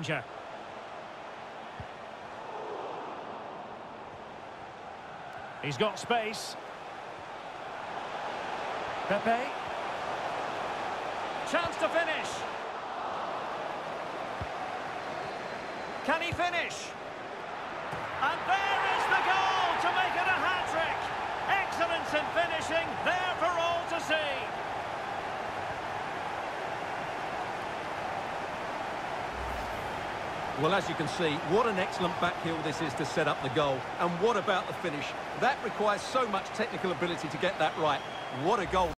danger. He's got space. Pepe. Chance to finish. Can he finish? And there is the goal to make it a hat-trick. Excellence in finishing, there for all to see. Well, as you can see, what an excellent backheel this is to set up the goal. And what about the finish? That requires so much technical ability to get that right. What a goal.